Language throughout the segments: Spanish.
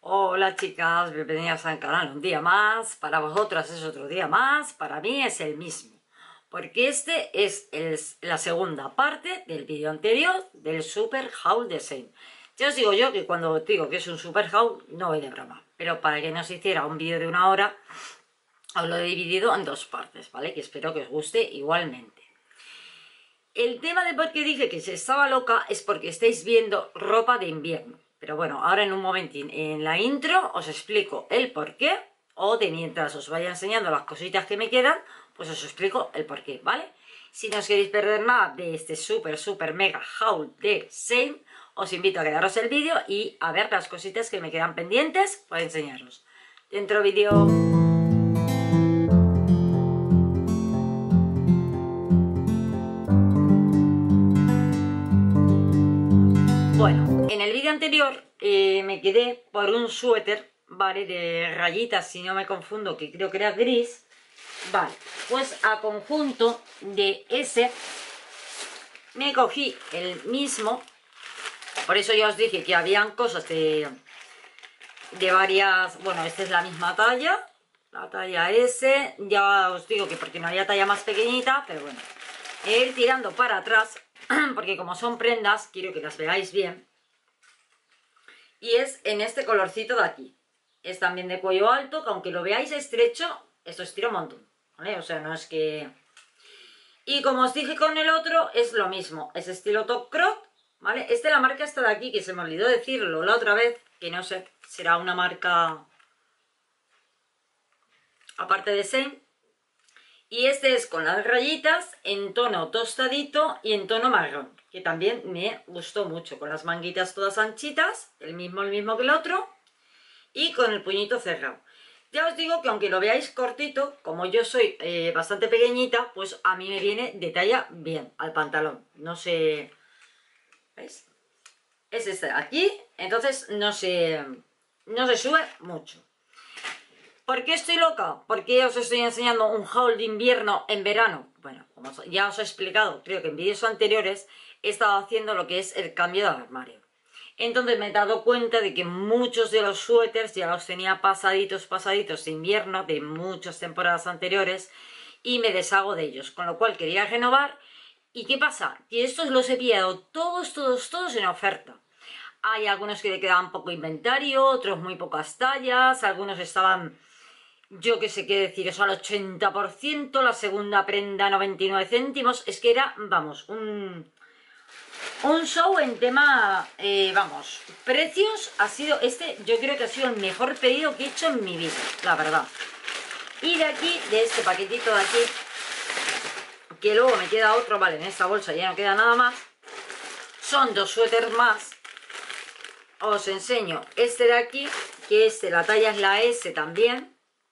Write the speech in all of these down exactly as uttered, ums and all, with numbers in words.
Hola chicas, bienvenidas al canal un día más. Para vosotras es otro día más, para mí es el mismo. Porque este es el, la segunda parte del vídeo anterior del Super Haul de Shein. Ya os digo yo que cuando digo que es un Super Haul no voy de broma. Pero para que no se hiciera un vídeo de una hora, os lo he dividido en dos partes, ¿vale? Que espero que os guste igualmente. El tema de por qué dije que se estaba loca es porque estáis viendo ropa de invierno. Pero bueno, ahora en un momentín en la intro os explico el por qué, o de mientras os vaya enseñando las cositas que me quedan, pues os explico el por qué, ¿vale? Si no os queréis perder nada de este súper, súper mega haul de Shein, os invito a quedaros el vídeo y a ver las cositas que me quedan pendientes para enseñaros. Dentro vídeo... Bueno, en el vídeo anterior eh, me quedé por un suéter, ¿vale? De rayitas, si no me confundo, que creo que era gris. Vale, pues a conjunto de ese me cogí el mismo. Por eso ya os dije que habían cosas de, de varias... Bueno, esta es la misma talla, la talla S. Ya os digo que porque no había talla más pequeñita, pero bueno. He ir tirando para atrás, porque como son prendas, quiero que las veáis bien. Y es en este colorcito de aquí. Es también de cuello alto, que aunque lo veáis estrecho, esto estira un montón, ¿vale? O sea, no es que... Y como os dije con el otro, es lo mismo. Es estilo top crop, ¿vale? Este la marca está de aquí, que se me olvidó decirlo la otra vez, que no sé, será una marca aparte de Shein. Y este es con las rayitas en tono tostadito y en tono marrón, que también me gustó mucho, con las manguitas todas anchitas, el mismo, el mismo que el otro, y con el puñito cerrado. Ya os digo que aunque lo veáis cortito, como yo soy eh, bastante pequeñita, pues a mí me viene de talla bien al pantalón. No sé... ¿Veis? Es este de aquí, entonces no se, no se sube mucho. ¿Por qué estoy loca? ¿Por qué os estoy enseñando un haul de invierno en verano? Bueno, como ya os he explicado, creo que en vídeos anteriores he estado haciendo lo que es el cambio de armario. Entonces me he dado cuenta de que muchos de los suéteres ya los tenía pasaditos, pasaditos de invierno de muchas temporadas anteriores y me deshago de ellos, con lo cual quería renovar. ¿Y qué pasa? Que estos los he pillado todos, todos, todos en oferta. Hay algunos que le quedaban poco inventario, otros muy pocas tallas, algunos estaban... Yo qué sé qué deciros, al ochenta por ciento, la segunda prenda noventa y nueve céntimos, es que era, vamos, un, un show en tema, eh, vamos, precios, ha sido, este yo creo que ha sido el mejor pedido que he hecho en mi vida, la verdad. Y de aquí, de este paquetito de aquí, que luego me queda otro, vale, en esta bolsa ya no queda nada más, son dos suéteres más, os enseño este de aquí, que este, la talla es la S también,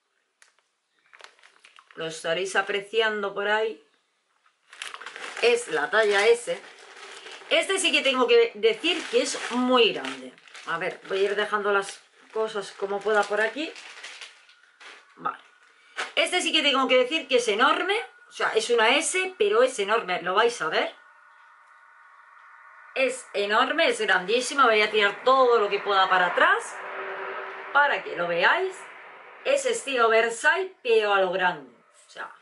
lo estaréis apreciando por ahí, es la talla S. Este sí que tengo que decir que es muy grande. A ver, voy a ir dejando las cosas como pueda por aquí. Vale. Este sí que tengo que decir que es enorme, o sea, es una S, pero es enorme, lo vais a ver. Es enorme, es grandísimo, voy a tirar todo lo que pueda para atrás, para que lo veáis. Es estilo Versailles, pero a lo grande. O sea,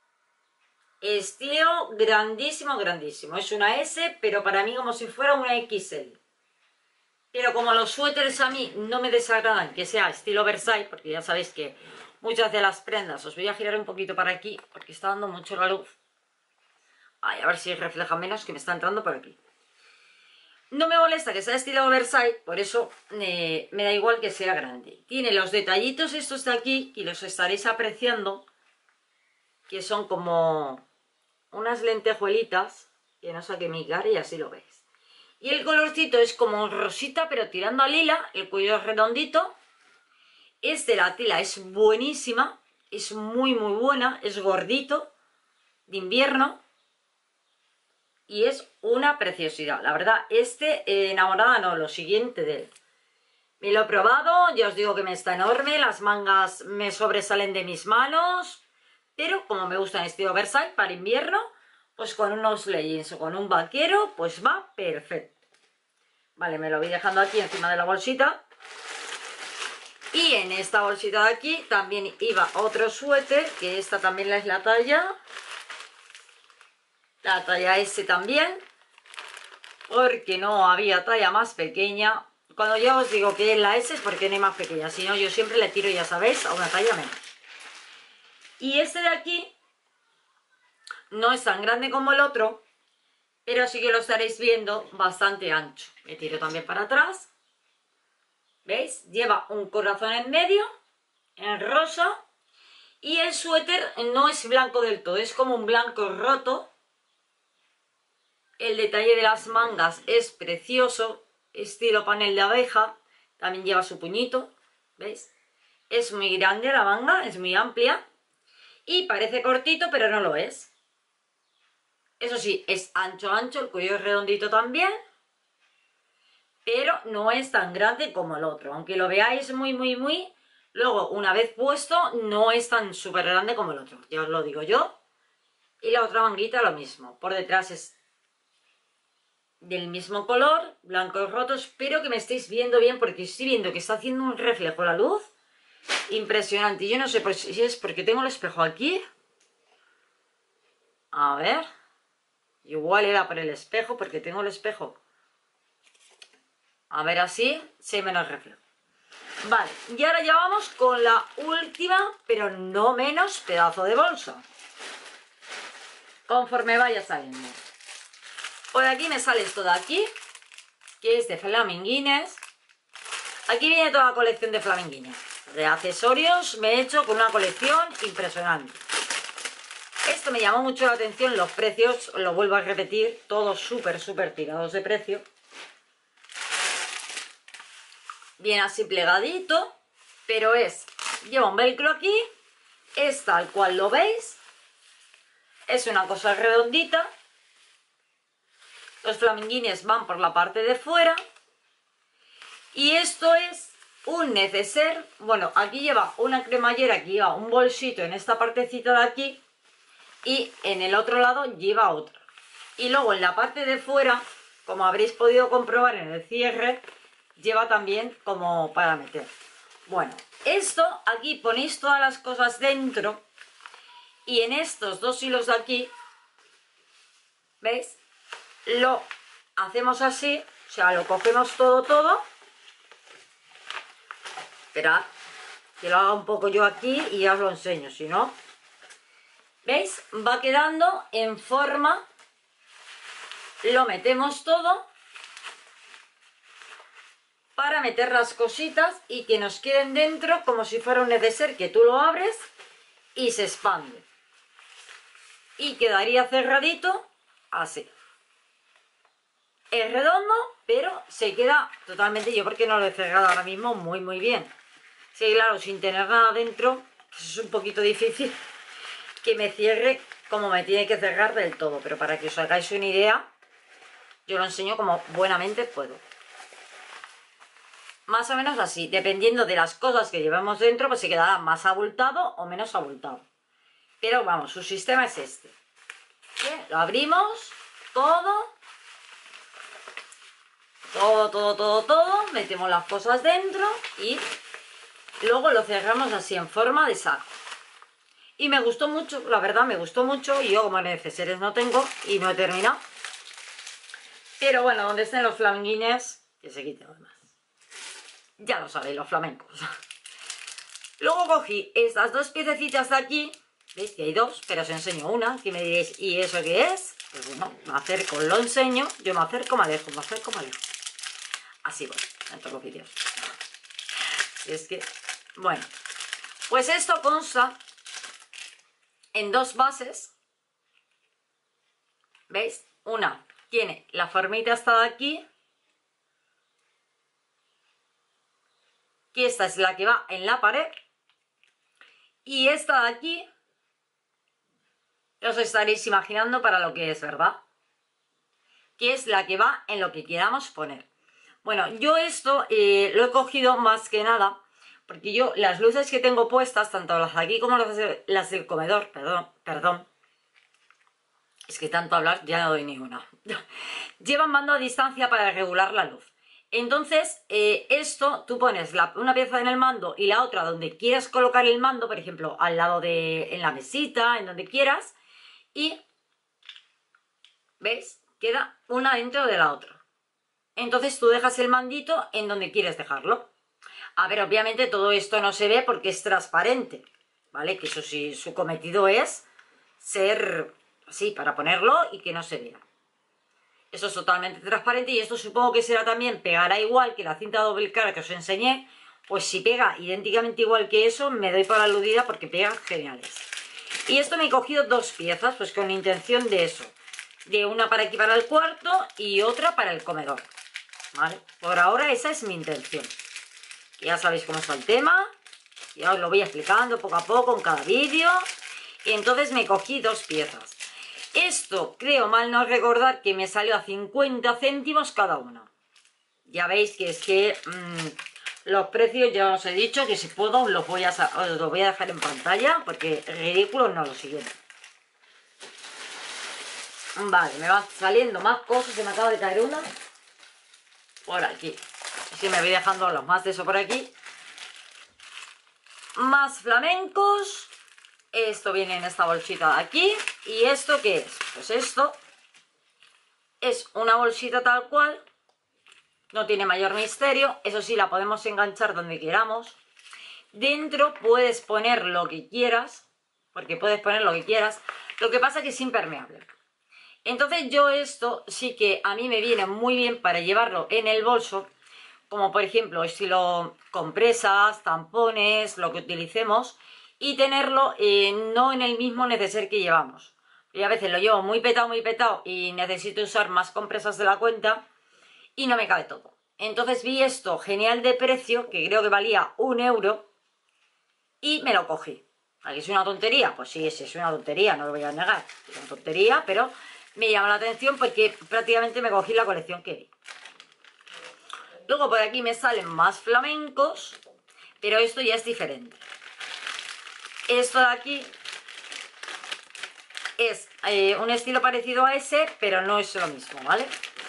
estilo grandísimo, grandísimo. Es una S, pero para mí como si fuera una equis ele. Pero como los suéteres a mí no me desagradan que sea estilo Versailles, porque ya sabéis que muchas de las prendas, os voy a girar un poquito para aquí, porque está dando mucho la luz. Ay, a ver si refleja menos, que me está entrando por aquí. No me molesta que sea estilo Versailles, por eso eh, me da igual que sea grande. Tiene los detallitos estos de aquí, y los estaréis apreciando, que son como unas lentejuelitas, que no saque mi cara y así lo veis. Y el colorcito es como rosita, pero tirando a lila, el cuello es redondito. Este, la tela es buenísima, es muy muy buena, es gordito, de invierno. Y es una preciosidad, la verdad, este, eh, enamorada no, lo siguiente de él. Me lo he probado, ya os digo que me está enorme, las mangas me sobresalen de mis manos, pero como me gusta en estilo Versailles para invierno, pues con unos leggings o con un vaquero, pues va perfecto. Vale, me lo voy dejando aquí encima de la bolsita. Y en esta bolsita de aquí también iba otro suéter, que esta también es la talla, la talla S también, porque no había talla más pequeña. Cuando ya os digo que es la S es porque no hay más pequeña, si no yo siempre le tiro, ya sabéis, a una talla menos. Y este de aquí no es tan grande como el otro, pero sí que lo estaréis viendo bastante ancho. Me tiro también para atrás. ¿Veis? Lleva un corazón en medio, en rosa. Y el suéter no es blanco del todo, es como un blanco roto. El detalle de las mangas es precioso, estilo panel de abeja. También lleva su puñito, ¿veis? Es muy grande la manga, es muy amplia. Y parece cortito, pero no lo es. Eso sí, es ancho, ancho, el cuello es redondito también. Pero no es tan grande como el otro. Aunque lo veáis muy, muy, muy... Luego, una vez puesto, no es tan súper grande como el otro. Ya os lo digo yo. Y la otra manguita lo mismo. Por detrás es del mismo color, blancos rotos. Espero que me estéis viendo bien porque estoy viendo que está haciendo un reflejo la luz impresionante. Yo no sé si es porque tengo el espejo aquí. A ver. Igual era por el espejo, porque tengo el espejo. A ver, así se menos reflejo. Vale, y ahora ya vamos con la última, pero no menos, pedazo de bolsa. Conforme vaya saliendo. Por aquí me sale esto de aquí, que es de flaminguines. Aquí viene toda la colección de flaminguines. De accesorios me he hecho con una colección impresionante. Esto me llamó mucho la atención, los precios, lo vuelvo a repetir, todos súper, súper tirados de precio. Viene así plegadito, pero es, lleva un velcro aquí, es tal cual lo veis, es una cosa redondita, los flaminguines van por la parte de fuera, y esto es un neceser, bueno, aquí lleva una cremallera, aquí lleva un bolsito en esta partecita de aquí, y en el otro lado lleva otra. Y luego en la parte de fuera, como habréis podido comprobar en el cierre, lleva también como para meter. Bueno, esto aquí ponéis todas las cosas dentro y en estos dos hilos de aquí, ¿veis? Lo hacemos así, o sea, lo cogemos todo, todo. Esperad, que lo haga un poco yo aquí y ya os lo enseño, si no... ¿Veis? Va quedando en forma, lo metemos todo para meter las cositas y que nos queden dentro como si fuera un neceser que tú lo abres y se expande. Y quedaría cerradito así. Es redondo, pero se queda totalmente, yo porque no lo he cerrado ahora mismo, muy muy bien. Sí, claro, sin tener nada dentro, pues es un poquito difícil que me cierre como me tiene que cerrar del todo, pero para que os hagáis una idea, yo lo enseño como buenamente puedo. Más o menos así, dependiendo de las cosas que llevemos dentro, pues se quedará más abultado o menos abultado. Pero vamos, su sistema es este. Bien, lo abrimos todo, todo, todo, todo, todo, metemos las cosas dentro y luego lo cerramos así en forma de saco. Y me gustó mucho, la verdad me gustó mucho, y yo como neceseres no tengo y no he terminado. Pero bueno, donde estén los flaminguines, que se quiten los demás. Ya lo sabéis, los flamencos. Luego cogí estas dos piececitas de aquí, veis que hay dos, pero os enseño una, que me diréis, ¿y eso qué es? Pues bueno, me acerco, lo enseño, yo me acerco, me alejo, me acerco, me alejo. Así voy, en todos los vídeos. Y es que, bueno, pues esto consta en dos bases, ¿veis? Una tiene la formita esta de aquí, que esta es la que va en la pared, y esta de aquí, os estaréis imaginando para lo que es, ¿verdad? Que es la que va en lo que queramos poner. Bueno, yo esto eh, lo he cogido más que nada, porque yo las luces que tengo puestas, tanto las de aquí como las, de, las del comedor, perdón, perdón, es que tanto hablar ya no doy ni una, llevan mando a distancia para regular la luz. Entonces, eh, esto, tú pones la, una pieza en el mando y la otra donde quieras colocar el mando, por ejemplo, al lado de, en la mesita, en donde quieras, y, ¿ves? Queda una dentro de la otra. Entonces tú dejas el mandito en donde quieres dejarlo. A ver, obviamente todo esto no se ve porque es transparente, ¿vale? Que eso sí, su cometido es ser así, para ponerlo y que no se vea. Eso es totalmente transparente y esto supongo que será también, pegará igual que la cinta doble cara que os enseñé. Pues si pega idénticamente igual que eso, me doy por aludida porque pega geniales. Y esto me he cogido dos piezas, pues con intención de eso. De una para aquí para el cuarto y otra para el comedor. ¿Vale? Por ahora esa es mi intención. Ya sabéis cómo está el tema. Ya os lo voy explicando poco a poco en cada vídeo. Y entonces me cogí dos piezas. Esto, creo mal no recordar, que me salió a cincuenta céntimos cada uno. Ya veis que es que mmm, los precios ya os he dicho que si puedo os los voy a, os los voy a dejar en pantalla porque ridículo no lo siguiente. Vale, me van saliendo más cosas, se me acaba de caer una por aquí. Así me voy dejando los más de eso por aquí. Más flamencos. Esto viene en esta bolsita de aquí. ¿Y esto qué es? Pues esto es una bolsita tal cual. No tiene mayor misterio. Eso sí, la podemos enganchar donde queramos. Dentro puedes poner lo que quieras. Porque puedes poner lo que quieras. Lo que pasa es que es impermeable. Entonces yo esto sí que a mí me viene muy bien para llevarlo en el bolso. Como por ejemplo estilo compresas, tampones, lo que utilicemos. Y tenerlo eh, no en el mismo neceser que llevamos. Yo a veces lo llevo muy petado, muy petado y necesito usar más compresas de la cuenta y no me cabe todo. Entonces vi esto genial de precio, que creo que valía un euro, y me lo cogí. ¿Aquí es una tontería? Pues sí, sí, es una tontería, no lo voy a negar. Es una tontería, pero me llama la atención porque prácticamente me cogí la colección que vi. Luego por aquí me salen más flamencos, pero esto ya es diferente. Esto de aquí es eh, un estilo parecido a ese, pero no es lo mismo, ¿vale?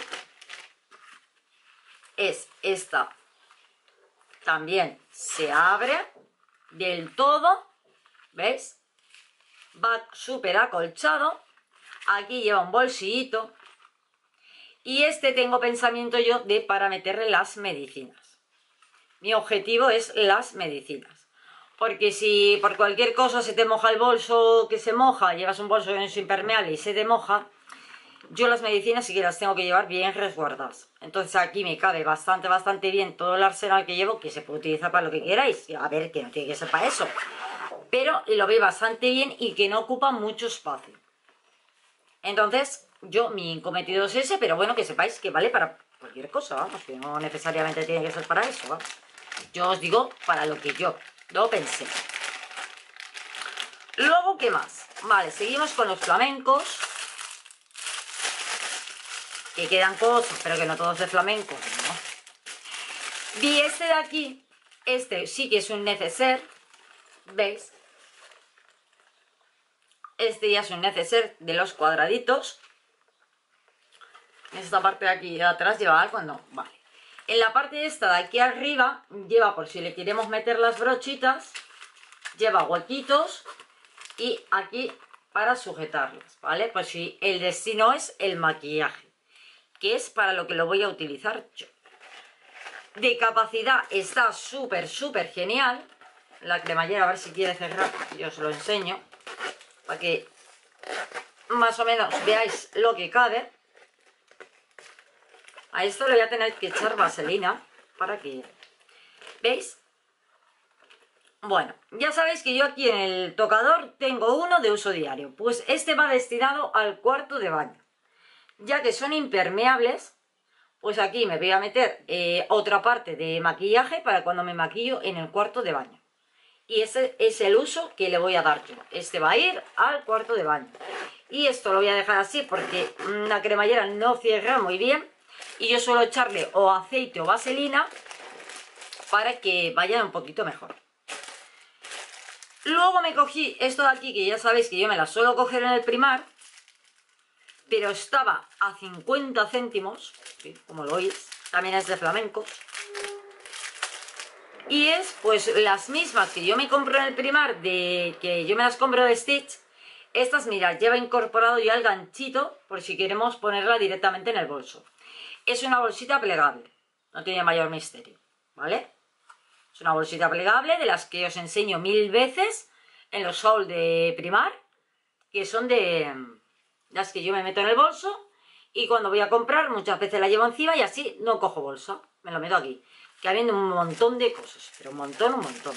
Es esta. También se abre del todo, ¿veis? Va súper acolchado. Aquí lleva un bolsillito. Y este tengo pensamiento yo de para meterle las medicinas. Mi objetivo es las medicinas. Porque si por cualquier cosa se te moja el bolso, que se moja, llevas un bolso que es impermeable y se te moja, yo las medicinas sí que las tengo que llevar bien resguardadas. Entonces aquí me cabe bastante, bastante bien todo el arsenal que llevo, que se puede utilizar para lo que queráis. A ver, que no tiene que ser para eso. Pero lo veo bastante bien y que no ocupa mucho espacio. Entonces, yo, mi cometido es ese, pero bueno, que sepáis que vale para cualquier cosa, vamos, que no necesariamente tiene que ser para eso, vamos. Yo os digo para lo que yo lo pensé. Luego, ¿qué más? Vale, seguimos con los flamencos. Que quedan cosas, pero que no todos de flamenco, ¿no? Vi este de aquí. Este sí que es un neceser. ¿Veis? Este ya es un neceser de los cuadraditos. Esta parte de aquí de atrás lleva algo, no, vale. En la parte esta de aquí arriba lleva, por si le queremos meter las brochitas, lleva huequitos y aquí para sujetarlas, ¿vale? Pues si el destino es el maquillaje, que es para lo que lo voy a utilizar yo. De capacidad está súper, súper genial. La cremallera, a ver si quiere cerrar, yo os lo enseño, para que más o menos veáis lo que cabe. A esto le voy a tener que echar vaselina para que... ¿Veis? Bueno, ya sabéis que yo aquí en el tocador tengo uno de uso diario. Pues este va destinado al cuarto de baño. Ya que son impermeables, pues aquí me voy a meter eh, otra parte de maquillaje para cuando me maquillo en el cuarto de baño. Y ese es el uso que le voy a dar yo. Este va a ir al cuarto de baño. Y esto lo voy a dejar así porque la cremallera no cierra muy bien. Y yo suelo echarle o aceite o vaselina para que vaya un poquito mejor. Luego me cogí esto de aquí, que ya sabéis que yo me la suelo coger en el Primar, pero estaba a cincuenta céntimos, ¿sí? Como lo oís, también es de flamenco. Y es pues las mismas que yo me compro en el Primar, de que yo me las compro de Stitch. Estas, mirad, lleva incorporado ya el ganchito por si queremos ponerla directamente en el bolso. Es una bolsita plegable, no tiene mayor misterio, ¿vale? Es una bolsita plegable de las que os enseño mil veces en los hauls de Primar, que son de las que yo me meto en el bolso y cuando voy a comprar muchas veces la llevo encima y así no cojo bolsa, me lo meto aquí. Que habiendo un montón de cosas, pero un montón, un montón.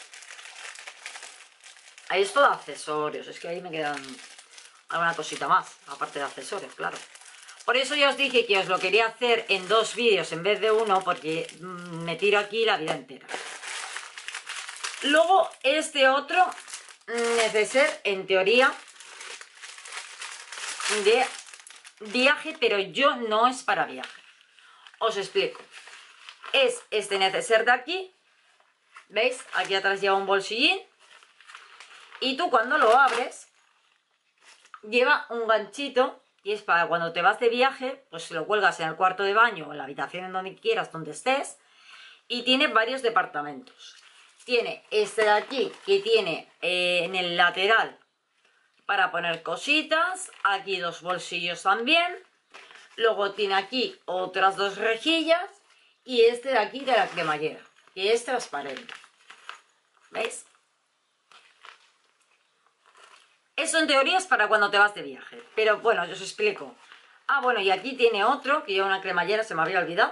Ahí es todo accesorios, es que ahí me quedan alguna cosita más, aparte de accesorios, claro. Por eso ya os dije que os lo quería hacer en dos vídeos en vez de uno, porque me tiro aquí la vida entera. Luego, este otro neceser, en teoría, de viaje, pero yo no es para viaje. Os explico. Es este neceser de aquí, ¿veis? Aquí atrás lleva un bolsillín y tú cuando lo abres lleva un ganchito y es para cuando te vas de viaje, pues lo cuelgas en el cuarto de baño o en la habitación, en donde quieras, donde estés, y tiene varios departamentos. Tiene este de aquí que tiene eh, en el lateral para poner cositas, aquí dos bolsillos también, luego tiene aquí otras dos rejillas. Y este de aquí de la cremallera, que es transparente. ¿Veis? Eso en teoría es para cuando te vas de viaje. Pero bueno, yo os explico. Ah, bueno, y aquí tiene otro, que lleva una cremallera, se me había olvidado.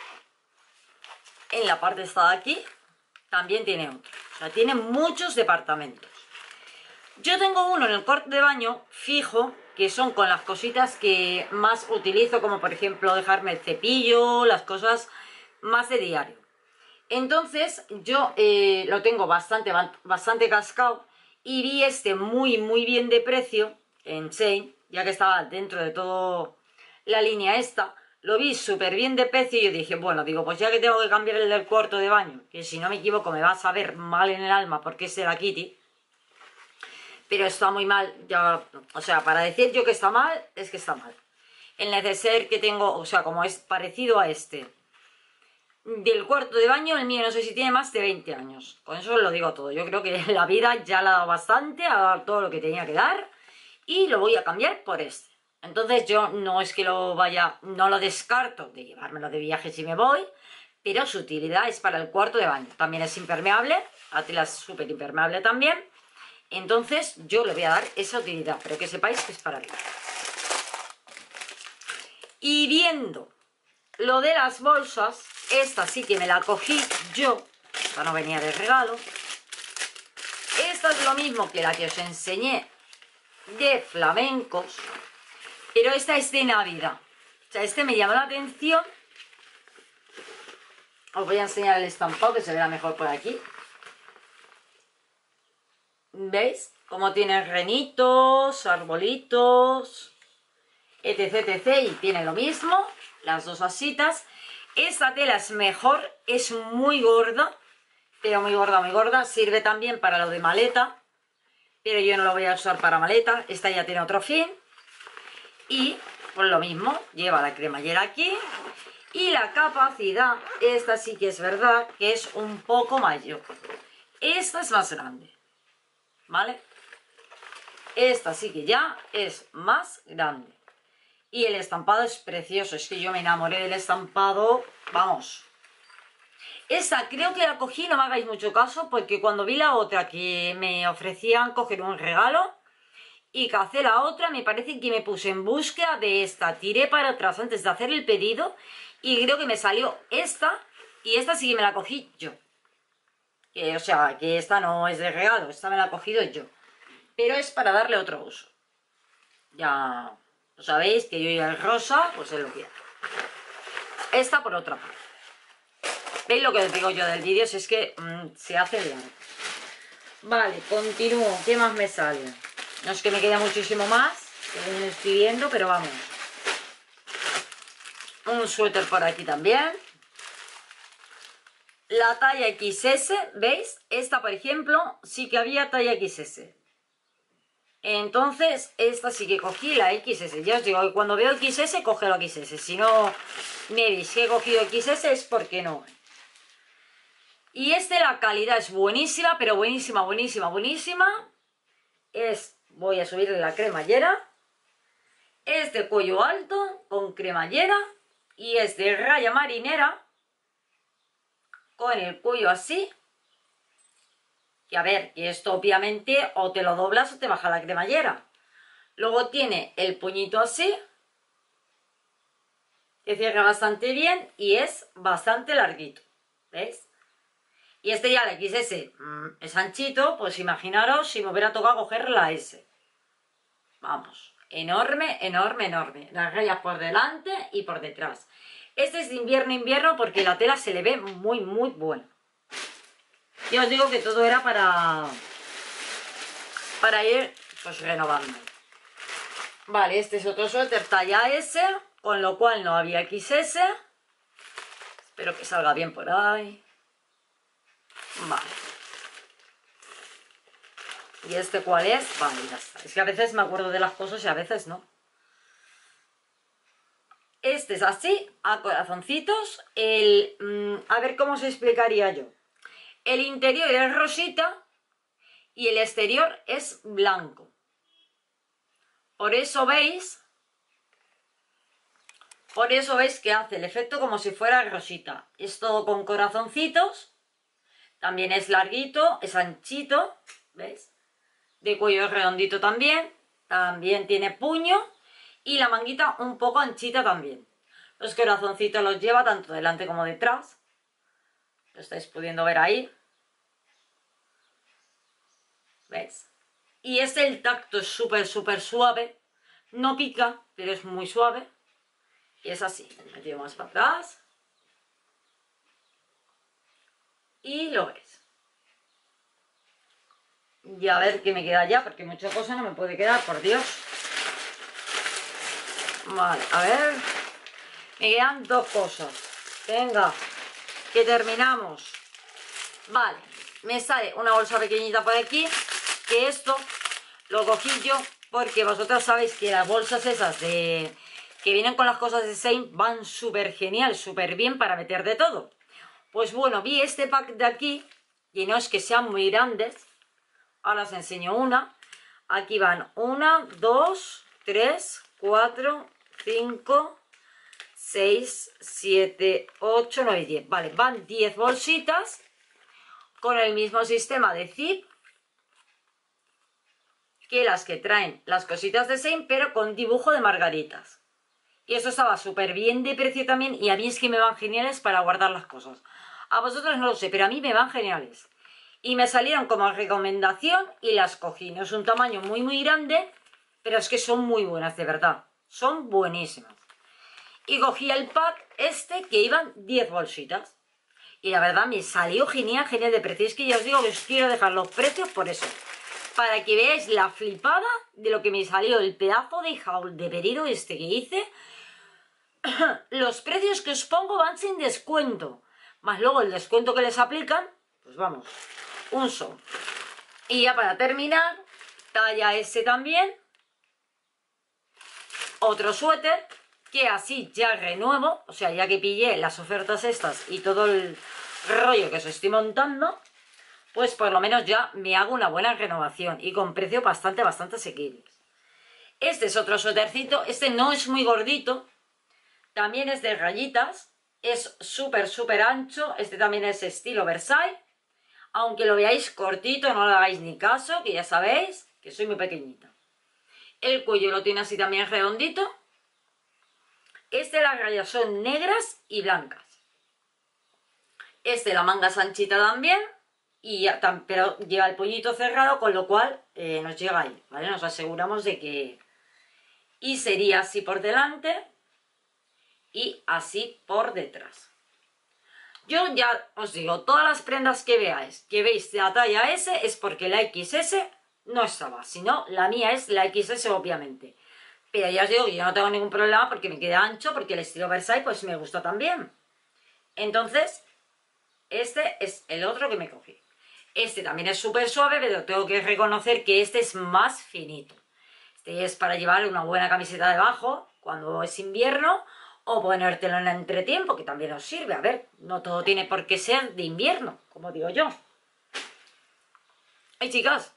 En la parte esta de aquí, también tiene otro. O sea, tiene muchos departamentos. Yo tengo uno en el cuarto de baño fijo, que son con las cositas que más utilizo, como por ejemplo dejarme el cepillo, las cosas más de diario. Entonces yo eh, lo tengo bastante, bastante cascado y vi este muy muy bien de precio en Shein, ya que estaba dentro de toda la línea esta, lo vi súper bien de precio y yo dije, bueno, digo, pues ya que tengo que cambiar el del cuarto de baño, que si no me equivoco me va a saber mal en el alma porque es de la Kitty, pero está muy mal, ya, o sea, para decir yo que está mal, es que está mal. El neceser que tengo, o sea, como es parecido a este del cuarto de baño, el mío no sé si tiene más de veinte años. Con eso os lo digo todo. Yo creo que la vida ya la ha dado bastante, ha dado todo lo que tenía que dar y lo voy a cambiar por este. Entonces yo no es que lo vaya, no lo descarto de llevármelo de viaje si me voy, pero su utilidad es para el cuarto de baño. También es impermeable, la tela es súper impermeable también. Entonces yo le voy a dar esa utilidad, pero que sepáis que es para mí. Y viendo lo de las bolsas, esta sí que me la cogí yo, esta no venía de regalo. Esta es lo mismo que la que os enseñé de flamencos, pero esta es de Navidad. O sea, este me llamó la atención. Os voy a enseñar el estampado que se verá mejor por aquí. ¿Veis? Como tiene renitos, arbolitos, etc, etc. Y tiene lo mismo, las dos asitas. Esta tela es mejor, es muy gorda, pero muy gorda, muy gorda. Sirve también para lo de maleta, pero yo no lo voy a usar para maleta. Esta ya tiene otro fin. Y pues lo mismo, lleva la cremallera aquí. Y la capacidad, esta sí que es verdad que es un poco mayor. Esta es más grande, ¿vale? Esta sí que ya es más grande. Y el estampado es precioso, es que yo me enamoré del estampado, vamos. Esta creo que la cogí, no me hagáis mucho caso, porque cuando vi la otra que me ofrecían coger un regalo y cacé la otra, me parece que me puse en búsqueda de esta. Tiré para atrás antes de hacer el pedido y creo que me salió esta y esta sí que me la cogí yo. Que, o sea, que esta no es de regalo, esta me la he cogido yo. Pero es para darle otro uso. Ya... Lo sabéis que yo ya el rosa, pues es lo que hay. Esta por otra parte. ¿Veis lo que os digo yo del vídeo? Si es que mmm, se hace largo. Vale, continúo. ¿Qué más me sale? No es que me quede muchísimo más, que me estoy viendo, pero vamos. Un suéter por aquí también. La talla equis ese, ¿veis? Esta, por ejemplo, sí que había talla equis ese. Entonces, esta sí que cogí la equis ese. Ya os digo que cuando veo equis ese, coge la equis ese. Si no me veis que he cogido equis ese es porque no. Y este, la calidad es buenísima, pero buenísima, buenísima, buenísima. Es, voy a subirle la cremallera. Es de cuello alto, con cremallera. Y es de raya marinera, con el cuello así. Y a ver, que esto obviamente o te lo doblas o te baja la cremallera. Luego tiene el puñito así, que cierra bastante bien y es bastante larguito, ¿veis? Y este ya la equis ese mmm, es anchito, pues imaginaros si me hubiera tocado coger la S. Vamos, enorme, enorme, enorme. Las rayas por delante y por detrás. Este es de invierno, invierno, porque la tela se le ve muy, muy buena. Yo os digo que todo era para, para ir pues renovando. Vale, este es otro suéter talla S, con lo cual no había equis ese. Espero que salga bien por ahí. Vale. ¿Y este cuál es? Vale, ya está. Es que a veces me acuerdo de las cosas y a veces no. Este es así, a corazoncitos. El, mmm, a ver cómo se explicaría yo. El interior es rosita y el exterior es blanco. Por eso veis, por eso veis que hace el efecto como si fuera rosita. Es todo con corazoncitos, también es larguito, es anchito, ¿veis? De cuello redondito también, también tiene puño y la manguita un poco anchita también. Los corazoncitos los lleva tanto delante como detrás, lo estáis pudiendo ver ahí. ¿Ves? Y es el tacto, es súper, súper suave. No pica, pero es muy suave. Y es así. Me tiro más para atrás. Y lo ves. Y a ver qué me queda ya, porque mucha cosa no me puede quedar, por Dios. Vale, a ver. Me quedan dos cosas. Venga, que terminamos. Vale, me sale una bolsa pequeñita por aquí. Que esto lo cogí yo porque vosotros sabéis que las bolsas esas de que vienen con las cosas de Shein van súper genial, súper bien para meter de todo. Pues bueno, vi este pack de aquí y no es que sean muy grandes. Ahora os enseño una. Aquí van una, dos, tres, cuatro, cinco, seis, siete, ocho, nueve y diez. Vale, van diez bolsitas con el mismo sistema de zip que las que traen las cositas de Shein, pero con dibujo de margaritas. Y eso estaba súper bien de precio también, y a mí es que me van geniales para guardar las cosas. A vosotros no lo sé, pero a mí me van geniales. Y me salieron como recomendación y las cogí. No es un tamaño muy muy grande, pero es que son muy buenas, de verdad. Son buenísimas. Y cogí el pack este, que iban diez bolsitas. Y la verdad me salió genial, genial de precio. Es que ya os digo que os quiero dejar los precios por eso. Para que veáis la flipada de lo que me salió el pedazo de haul de pedido este que hice. Los precios que os pongo van sin descuento. Más luego el descuento que les aplican, pues vamos, un son. Y ya para terminar, talla S también. Otro suéter, que así ya renuevo. O sea, ya que pillé las ofertas estas y todo el rollo que os estoy montando, pues por lo menos ya me hago una buena renovación y con precio bastante, bastante asequibles. Este es otro suétercito, este no es muy gordito, también es de rayitas, es súper, súper ancho, este también es estilo Versailles, aunque lo veáis cortito, no le hagáis ni caso, que ya sabéis que soy muy pequeñita. El cuello lo tiene así también redondito, este las rayas son negras y blancas. Este la manga es anchita también. Y ya, pero lleva el puñito cerrado, con lo cual eh, nos llega ahí, ¿vale? Nos aseguramos de que... Y sería así por delante y así por detrás. Yo ya os digo, todas las prendas que veáis, que veis de la talla S, es porque la equis ese no estaba. Si no, la mía es la equis ese obviamente. Pero ya os digo que yo no tengo ningún problema porque me queda ancho, porque el estilo Versailles pues me gusta también. Entonces, este es el otro que me cogí. Este también es súper suave, pero tengo que reconocer que este es más finito. Este es para llevar una buena camiseta debajo cuando es invierno, o ponértelo en el entretiempo, que también os sirve. A ver, no todo tiene por qué ser de invierno, como digo yo. Y chicas,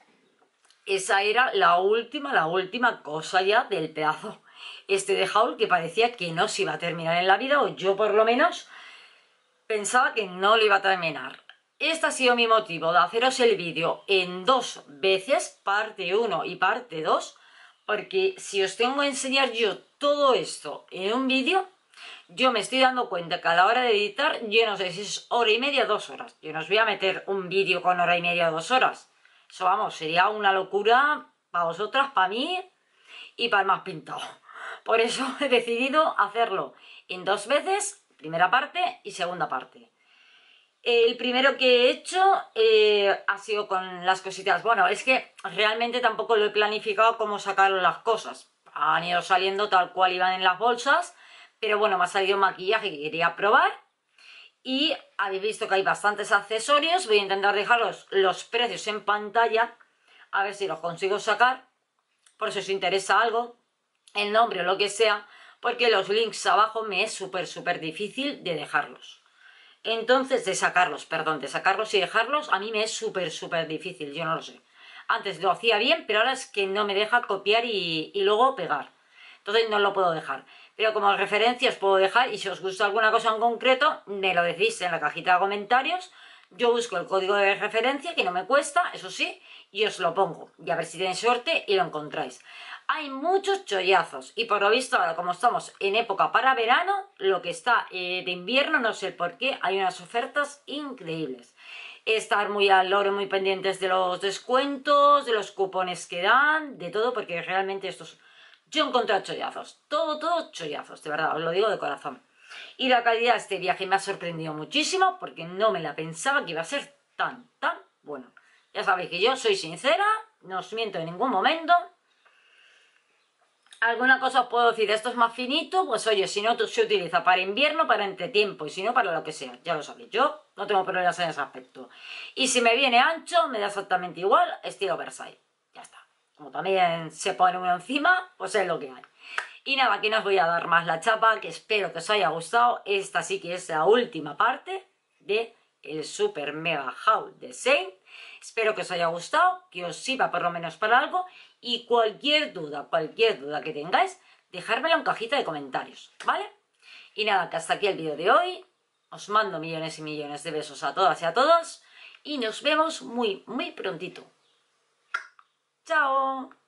esa era la última, la última cosa ya del pedazo este de haul, que parecía que no se iba a terminar en la vida, o yo por lo menos pensaba que no lo iba a terminar. Este ha sido mi motivo de haceros el vídeo en dos veces, parte uno y parte dos, porque si os tengo que enseñar yo todo esto en un vídeo, yo me estoy dando cuenta que a la hora de editar, yo no sé si es hora y media o dos horas. Yo no os voy a meter un vídeo con hora y media o dos horas. Eso, vamos, sería una locura para vosotras, para mí y para el más pintado. Por eso he decidido hacerlo en dos veces, primera parte y segunda parte. El primero que he hecho eh, ha sido con las cositas. Bueno, es que realmente tampoco lo he planificado cómo sacar las cosas. Han ido saliendo tal cual iban en las bolsas, pero bueno, me ha salido maquillaje que quería probar. Y habéis visto que hay bastantes accesorios. Voy a intentar dejaros los precios en pantalla, a ver si los consigo sacar, por si os interesa algo, el nombre o lo que sea, porque los links abajo me es súper, súper difícil de dejarlos. Entonces, de sacarlos, perdón, de sacarlos y dejarlos, a mí me es súper, súper difícil, yo no lo sé. Antes lo hacía bien, pero ahora es que no me deja copiar y, y luego pegar. Entonces no lo puedo dejar. Pero como referencia os puedo dejar, y si os gusta alguna cosa en concreto, me lo decís en la cajita de comentarios. Yo busco el código de referencia, que no me cuesta, eso sí, y os lo pongo. Y a ver si tenéis suerte y lo encontráis. Hay muchos chollazos, y por lo visto ahora, como estamos en época para verano, lo que está eh, de invierno, no sé por qué, hay unas ofertas increíbles. Estar muy al loro, muy pendientes de los descuentos, de los cupones que dan, de todo, porque realmente estos... Yo he encontrado chollazos, todo, todo chollazos, de verdad, os lo digo de corazón. Y la calidad de este viaje me ha sorprendido muchísimo, porque no me la pensaba que iba a ser tan, tan bueno. Ya sabéis que yo soy sincera, no os miento en ningún momento. Alguna cosa os puedo decir, esto es más finito, pues oye, si no se utiliza para invierno, para entretiempo, y si no, para lo que sea, ya lo sabéis, yo no tengo problemas en ese aspecto. Y si me viene ancho, me da exactamente igual, estilo Versailles, ya está. Como también se pone uno encima, pues es lo que hay. Y nada, aquí no os voy a dar más la chapa, que espero que os haya gustado. Esta sí que es la última parte de el super mega haul de Shein. Espero que os haya gustado, que os sirva por lo menos para algo. Y cualquier duda, cualquier duda que tengáis, dejármelo en cajita de comentarios, ¿vale? Y nada, que hasta aquí el vídeo de hoy. Os mando millones y millones de besos a todas y a todos. Y nos vemos muy, muy prontito. ¡Chao!